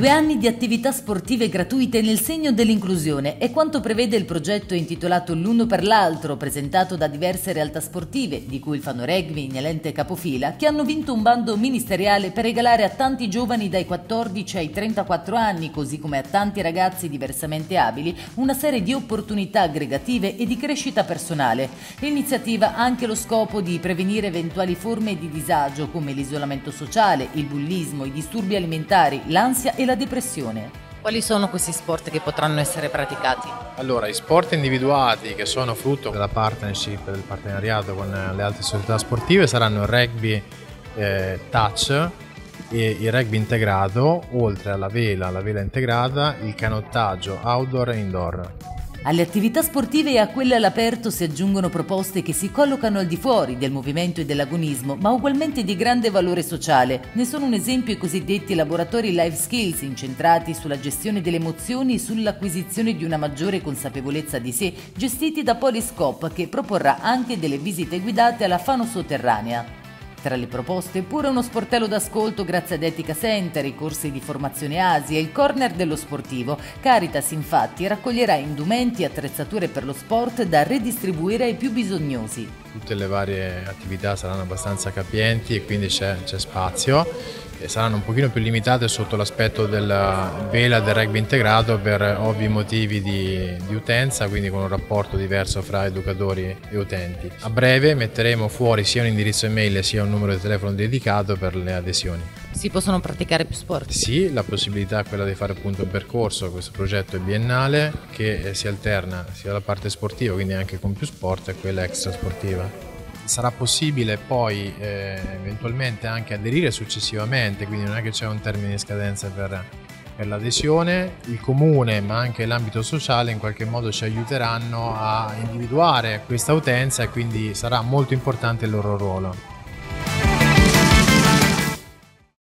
2 anni di attività sportive gratuite nel segno dell'inclusione è quanto prevede il progetto intitolato L'Uno per l'Altro, presentato da diverse realtà sportive, di cui il Fanorugby, Ignalente e Capofila, che hanno vinto un bando ministeriale per regalare a tanti giovani dai 14 ai 34 anni, così come a tanti ragazzi diversamente abili, una serie di opportunità aggregative e di crescita personale. L'iniziativa ha anche lo scopo di prevenire eventuali forme di disagio come l'isolamento sociale, il bullismo, i disturbi alimentari, l'ansia e la depressione. Quali sono questi sport che potranno essere praticati? Allora, i sport individuati che sono frutto della partnership, del partenariato con le altre società sportive saranno il rugby touch e il rugby integrato, oltre alla vela integrata, il canottaggio outdoor e indoor. Alle attività sportive e a quelle all'aperto si aggiungono proposte che si collocano al di fuori del movimento e dell'agonismo, ma ugualmente di grande valore sociale. Ne sono un esempio i cosiddetti laboratori life skills, incentrati sulla gestione delle emozioni e sull'acquisizione di una maggiore consapevolezza di sé, gestiti da Polyscope, che proporrà anche delle visite guidate alla fauna sotterranea. Tra le proposte pure uno sportello d'ascolto grazie ad Etica Center, i corsi di formazione ASI e il corner dello sportivo. Caritas infatti raccoglierà indumenti e attrezzature per lo sport da redistribuire ai più bisognosi. Tutte le varie attività saranno abbastanza capienti e quindi c'è spazio, e saranno un pochino più limitate sotto l'aspetto della vela del rugby integrato per ovvi motivi di utenza, quindi con un rapporto diverso fra educatori e utenti. A breve metteremo fuori sia un indirizzo email sia un numero di telefono dedicato per le adesioni. Si possono praticare più sport? Sì, la possibilità è quella di fare appunto un percorso, questo progetto è biennale che si alterna sia la parte sportiva, quindi anche con più sport, e quella extrasportiva. Sarà possibile poi eventualmente anche aderire successivamente, quindi non è che c'è un termine di scadenza per l'adesione. Il comune ma anche l'ambito sociale in qualche modo ci aiuteranno a individuare questa utenza e quindi sarà molto importante il loro ruolo.